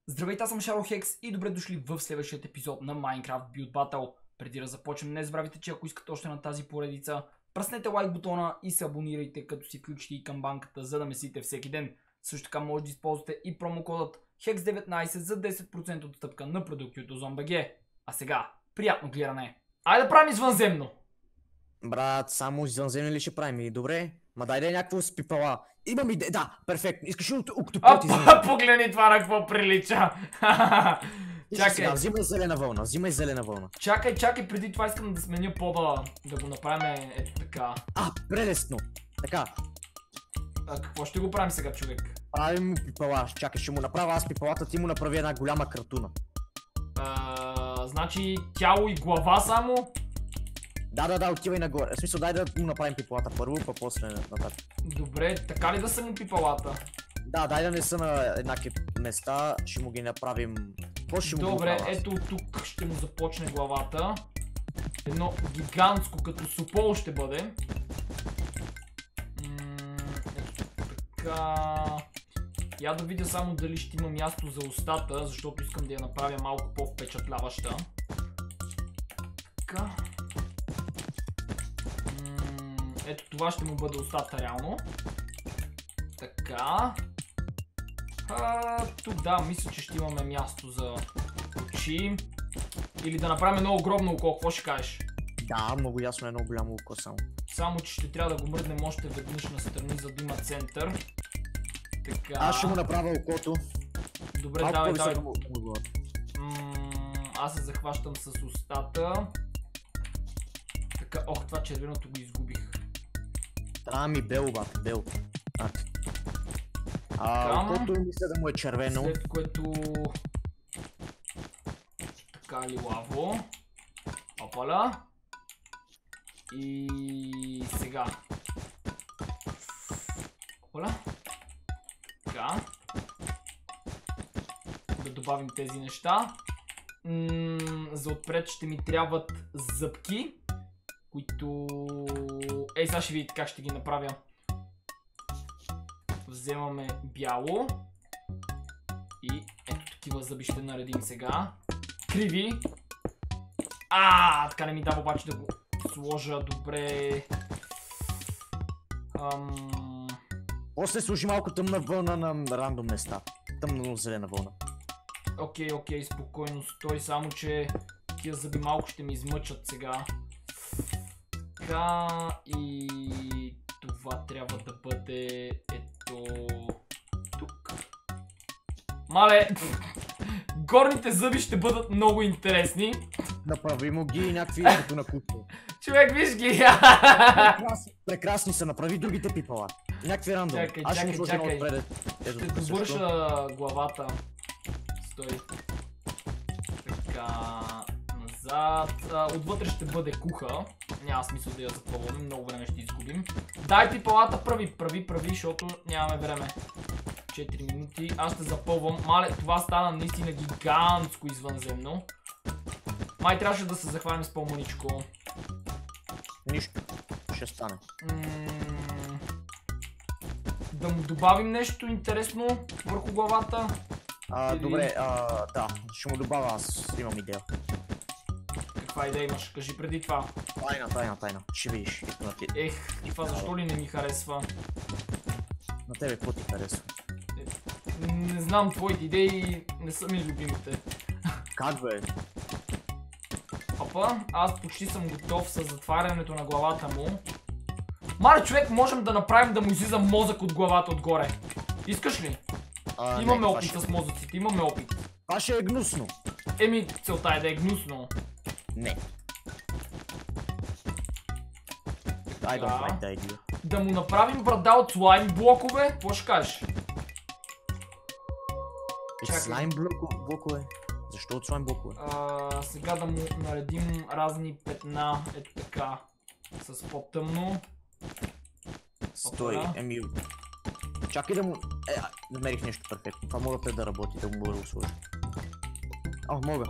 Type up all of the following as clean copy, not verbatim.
Здравейте, аз съм Шарлохекс и добре дошли в следващия епизод на Minecraft Build Battle. Преди да започнем, не забравяйте, че ако искате още на тази поредица, пръснете лайк бутона и се абонирайте, като си включите и камбанката, за да месите всеки ден. Също така може да използвате и промокодът HEX19 за 10% отстъпка на продукти от Ozon.bg. А сега, приятно гледане! Айде да правим извънземно! Брат, само извънземни ли ще правим? Добре, ма дай да е някакво с пипала. Имам идея, да, перфектно. Искаш ли октопод извънземни? Погледни това на какво прилича! Чакай. Взимай зелена вълна, Чакай, преди това искам да сменя пода, да го направим ето така. Прелестно. Така. Какво ще го правим сега, човек? Правим му пипала, чакай, ще му направя аз пипалата, ти му направи една голяма картуна. Значи тяло и глава само? Да, отивай нагоре. В смисъл, дай да му направим пипалата първо, па после нататък. Добре, така ли да са му пипалата? Да, дай да не са на еднакви места, ще му ги направим. Добре, ето тук ще му започне главата. Едно гигантско като супол ще бъде. Ето така. Я да видя само дали ще има място за устата, защото искам да я направя малко по-впечатляваща. Така. Ето това ще му бъде устата реално. Така. Тук да, мисля, че ще имаме място за очи. Или да направим едно огромно око, какво ще кажеш? Да, много ясно е едно голямо око само. Само, че ще трябва да го мръднем още веднъж настрани, за да има център. Така. Аз ще му направя окото. Добре, давай. Аз се захващам с устата. Така, това червеното го изгубих. Трябва ми бел, бат, бел. Окото мисля да му е червено. След което... Така лилаво. Опаля. И сега. Опаля. Така. Да добавим тези неща. За отпред ще ми трябват зъбки, които... сега ще видите как ще ги направя. Вземаме бяло. И ето такива зъби ще наредим сега. Криви. Така не ми дава обаче да го сложа добре. После сложи малко тъмна вълна на рандом места. Тъмно зелена вълна. Окей, спокойно стой, само че тия зъби малко ще ми измъчат сега. Така и това трябва да бъде ето тук. Мале, горните зъби ще бъдат много интересни. Направи му ги някакви като на кукло. Човек, виж ги! Прекрасни са, направи другите пипала. Някакви рандом. Чакай. Ще добърша главата. Стой. Така, назад. Отвътре ще бъде куха. Няма смисъл да я запълваме, много време ще изгубим. Дай пипалата, прави, защото нямаме време. 4 минути. Аз ще запълвам. Мале, това стана наистина гигантско извънземно. Май трябваше да се захванем с по-маничко. Нищо. Ще стане. Да му добавим нещо интересно върху главата. Добре, да. Ще му добавя, аз имам идея. Каква идея имаш? Кажи преди това. Тайна. Ще видиш. Това защо ли не ми харесва? На тебе какво ти харесва? Не знам, твоите идеи не са ми любимите. Как бе? Аз почти съм готов с затварянето на главата му. Мале, човек, можем да направим да му излиза мозък от главата отгоре. Искаш ли? Имаме опит с мозъците, имаме опит. Това ще е гнусно. Целта е да е гнусно. Не. Да му направим брада от слайм блокове? Какво ще кажеш? Слайм блокове? Защо от слайм блокове? Сега да му наредим разни петна, ето така, с по-тъмно. Стой, чакай да му... намерих нещо перфектно. Това мога да работи, да му бъде сложа. Мога.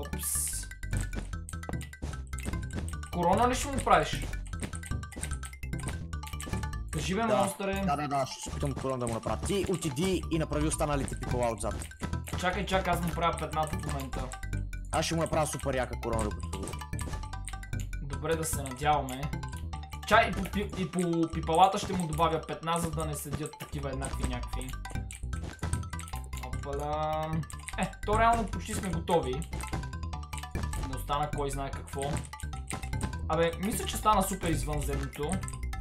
Корона ли ще му правиш? Кажи бе, монстъре. Да, ще се опитам корона да му направя. Ти отиди и направи останалите пипала отзад. Чакай, аз му правя петната в момента. Аз ще му направя супер яка корона, докато... Добре, да се надяваме. Чай, и по пипалата ще му добавя 15, за да не седят такива еднакви някакви. Опала. То реално почти сме готови. Не остана кой знае какво. Абе, мисля, че стана супер извънземното.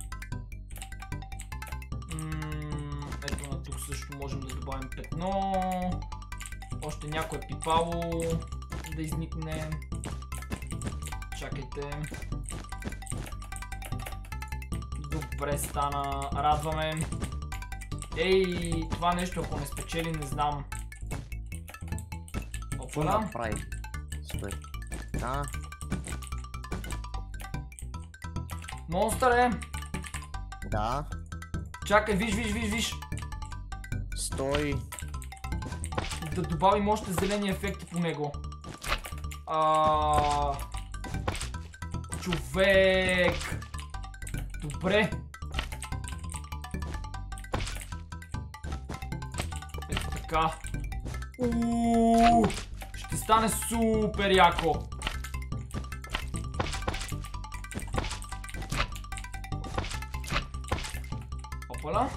Ето на тук също можем да добавим петно. Още някое пипало да изникне. Чакайте. Добре стана, радваме. Ей, това нещо ако не спечели, не знам. Опа. Направи. Стой. Да. Монстър е. Да. Чакай, виж. Стой. Да добавим още зелени ефекти по него. Човек. Добре. Ето така. Ще стане супер яко. Опала.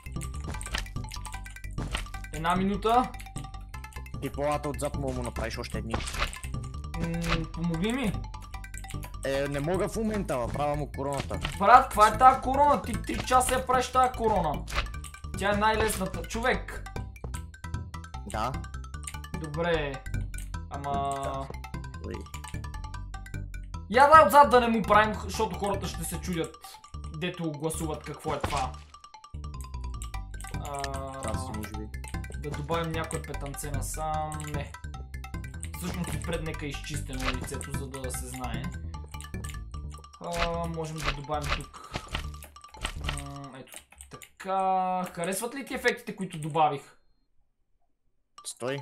Една минута. Пипалата отзад мога му направиш още едни. Помогли ми. Не мога в момента, правя му короната. Брат, каква е тази корона? Ти 3 часа я правиш тази корона. Тя е най-лесната. Човек! Да. Добре. Ама... Ой. Я дай отзад да не му правим, защото хората ще се чудят. Дето гласуват какво е това. Може би. Да добавим някое петънце насам. Не. Всъщност и пред нека е изчистено лицето, за да се знае. Можем да добавим тук. Ето така. Харесват ли ти ефектите, които добавих? Стой.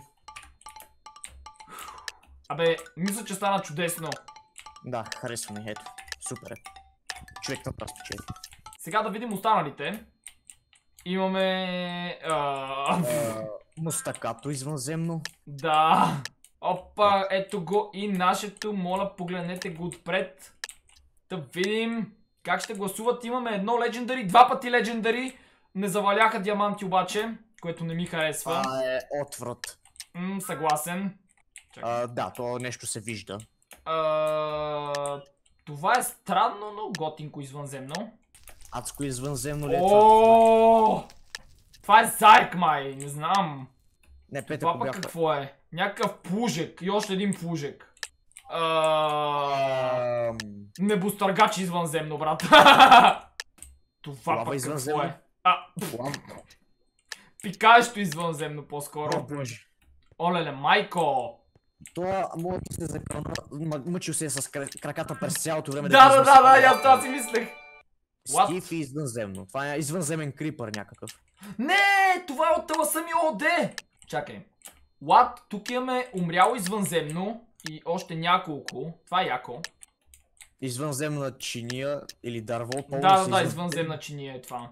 Абе, мисля, че стана чудесно. Да, харесва ми, ето. Супер. Човек на просто чели. Сега да видим останалите. Имаме... Мустакато извънземно. Да. Опа, ето го и нашето. Моля, погледнете го отпред. Да видим как ще гласуват. Имаме едно легендари, 2 пъти легендари. Не заваляха диаманти обаче, което не ми харесва. Това е отврат. Съгласен. Да, това нещо се вижда. Това е странно, но готинко извънземно. Адско извънземно ли е това? Това е заек май, не знам. Не, Петър, това пък какво е? Някакъв плужек и още един плужек. Небостъргач извънземно, брат. Това пък какво е? Пикаещо извънземно по-скоро. Олеле, майко! Това може да се закълна, мъчил се с краката през цялото време. Да, аз това си мислех. Скиф и извънземно. Това е извънземен крипър някакъв. Не, това е от таласа ми ОД. Чакай. What? Тук имаме умряло извънземно и още няколко. Това е яко. Извънземна чиния или дърво. Да, извънземна чиния е това.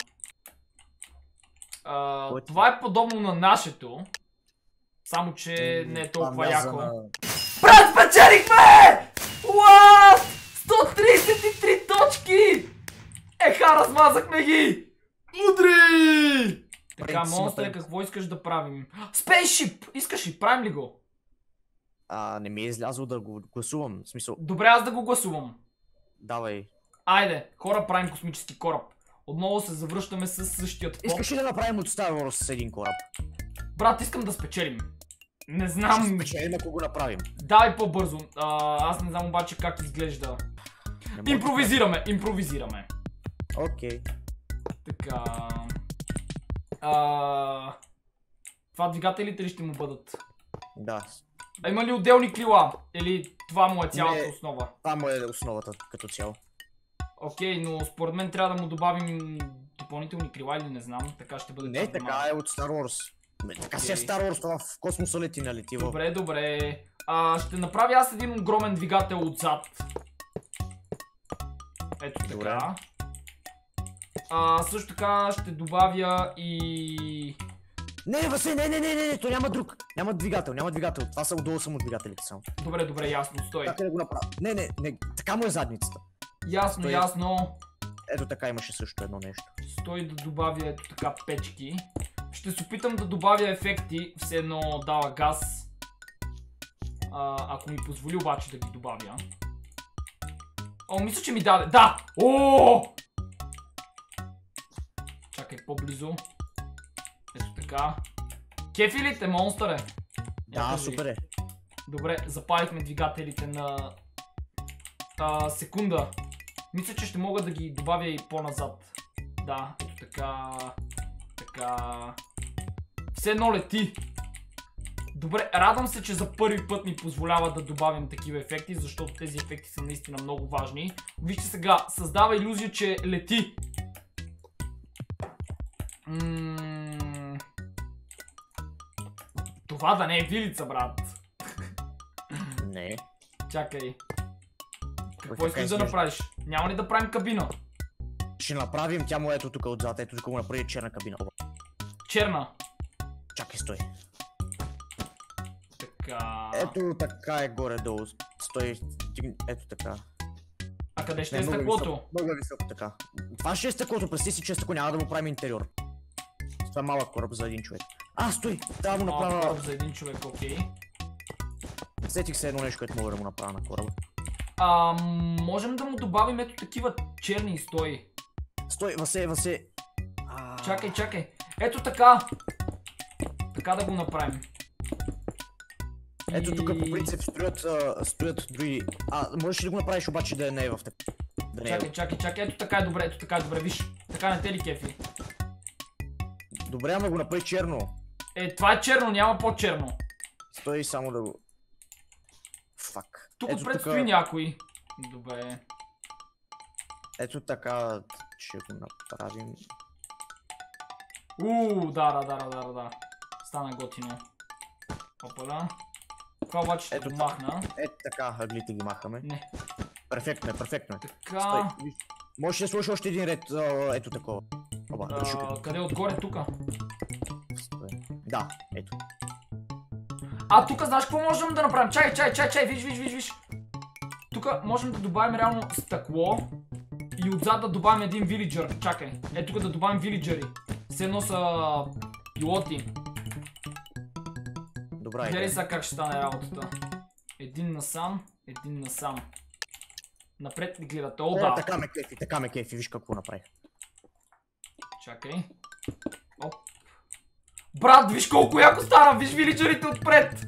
Това е подобно на нашето. Само, че не е толкова яко. Брат, спечелихме! What? 133 точки! Еха, размазахме ги! Удри! Така, монстър, какво искаш да правим? Спейшип! Искаш ли? Правим ли го? Не ми е излязло да го гласувам, в смисъл. Добре, аз да го гласувам. Давай. Айде, хора, правим космически кораб. Отново се завръщаме с същият фон. Искаш ли да направим от Star Wars с един кораб? Брат, искам да спечелим. Не знам. Ще спечелим, ако го направим. Давай по-бързо. Аз не знам обаче как изглежда. Импровизираме. Окей. Така. Това двигателите ли ще му бъдат? Да. Има ли отделни крила? Или това му е цялата основа? Това му е основата като цяло. Окей, но според мен трябва да му добавим допълнителни крила или не знам. Така ще бъде. Не, така е от Star Wars. Така си е Star Wars, това в космоса лети, налети. Добре. Ще направя аз един огромен двигател отзад. Ето така. Също така ще добавя и Не, Васе, не, то няма друг. Няма двигател. Това са отдолу само двигателите само. Добре, ясно, стой. Как да го направя? Не, така му е задницата. Ясно. Ето така имаше също едно нещо. Стой да добавя ето така печки. Ще се опитам да добавя ефекти, все едно дава газ. Ако ми позволи обаче да ги добавя. Мисля, че ми даде. Да! Чакай, по-близо. Ето така. Кефи ли те, монстър е? Да, супер е. Добре, запалихме двигателите на секунда. Мисля, че ще мога да ги добавя и по-назад. Да, ето така. Все едно лети. Добре, радвам се, че за първи път ми позволява да добавим такива ефекти, защото тези ефекти са наистина много важни. Вижте сега, създава илюзия, че лети. Това да не е вилица, брат. Не. Чакай. Какво искаш да направиш? Няма ли да правим кабина? Ще направим, тя му ето тук отзад, ето тук му направи черна кабина. Черна? Чакай, стой. Така... Ето така е горе-долу. Стой, ето така. А къде ще е стъклото? Много е високо така. Това ще е стъклото, представи си, че е стъкло, няма да му правим интериор. Това е малък кораб за един човек. Стой! Да му направя... Малък кораб за един човек, окей. Сетих се едно нещо, което мога да му направя на кораба. Можем да му добавим ето такива черни стои. Стой, Васе. Чакай. Ето така. Така да го направим. Ето тук по принцип стоят други... можеш ли да го направиш обаче да не е в така? Чакай. Ето така е добре, виж. Така не те ли кефи? Добре, ама го направи черно. Това е черно, няма по-черно. Стой само да го... Фак. Тук предстои някой. Добре. Ето така ще го направим. Да. Стана готино. Опа. Това обаче ще го махна. Ето така, ъглите ги махаме. Не. Перфектно е. Така. Можеш да сложиш още един ред, ето такова. Къде отгоре, тука? Да, ето. Тук знаеш какво можем да направим? Чай, виж. Тук можем да добавим реално стъкло и отзад да добавим един вилиджър. Чакай, ето тук да добавим вилиджъри. Все едно са пилоти. Добра идея. Гледай сега как ще стане работата. Един насам. Напред ли гледате? Да. Така ме кефи, виж какво направих. Чакай. Оп. Брат, виж колко яко стана, виж вилиджърите отпред.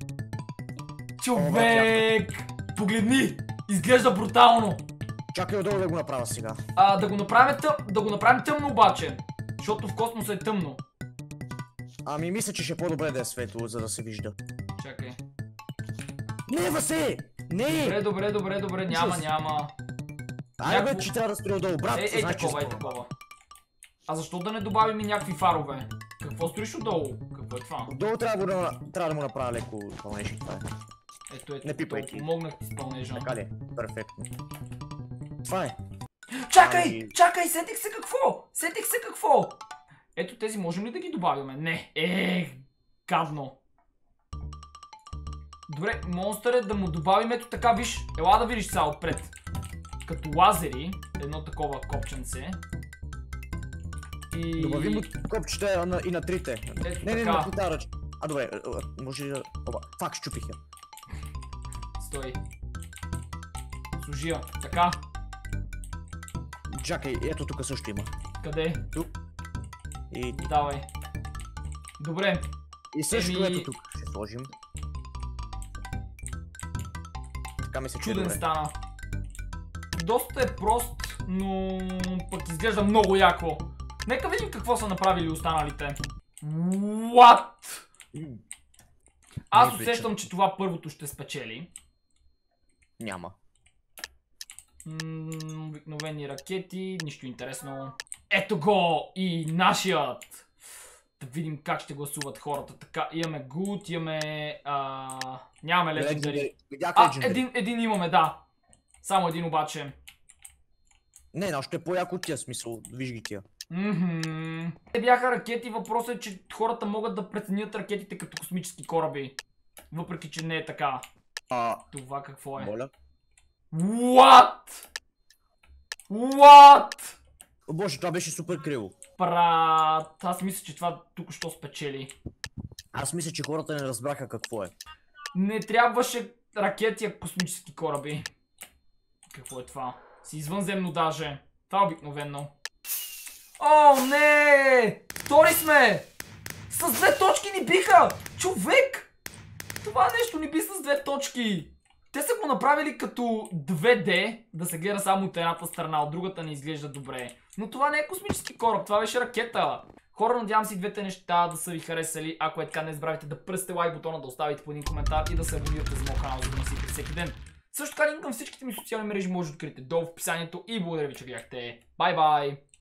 Човек! Погледни! Изглежда брутално. Чакай отдолу да го направя сега. Да го направим тъмно обаче. Защото в космоса е тъмно. Мисля, че ще е по-добре да е светло, за да се вижда. Чакай. Не, Васе! Не! Добре, няма. Бе, че трябва да строи отдолу, брат. Такова. Защо да не добавим и някакви фарове? Какво строиш отдолу? Какво е това? Отдолу трябва да му направя леко пълнежи, това е. Ето, помогнах ти с пълнежа. Така ли? Перфектно. Това е. Чакай, сетих се какво! Ето тези можем ли да ги добавяме? Не, гадно. Добре, монстър е да му добавим ето така, виж, ела да видиш сега отпред. Като лазери, едно такова копченце. Добавим копчета и на трите. Не, на трите ръч. Добре, може да... Фак, щупих я. Стой. Служи я, така. Чакай, ето тук също има. Къде? Тук. И... Давай. Добре. И също ето тук ще сложим. Така ми се чуди. Чуден стана. Доста е прост, но пък изглежда много яко. Нека видим какво са направили останалите. What? Аз усещам, че това първото ще спечели. Няма. Обикновени ракети, нищо интересно. Ето го и нашият! Да видим как ще гласуват хората. Така, имаме Good, имаме... нямаме Legendary. Един имаме, да. Само един обаче. Не, още е по-яко от тия, смисъл, виж ги тия. Те бяха ракети, въпросът е, че хората могат да преценят ракетите като космически кораби. Въпреки, че не е така. Това какво е? Моля? What? What? О боже, това беше супер криво. Брат, аз мисля, че това тук що спечели. Аз мисля, че хората не разбраха какво е. Не трябваше ракети, а космически кораби. Какво е това? Си извънземно даже. Това е обикновено. О, не! Втори сме! С 2 точки ни биха! Човек! Това нещо ни би с 2 точки! Те са го направили като 2D, да се гледа само от едната страна, от другата не изглежда добре. Но това не е космически кораб, това беше ракета. Хора, надявам се и двете неща да са ви харесали. Ако е така, не забравяйте да пръсте лайк бутона, да оставите по един коментар и да се абонирате за моят канал, за да не си всеки ден. Също така линк към всичките ми социални мрежи може да откриете долу в описанието и благодаря ви, че гледахте. Бай-бай!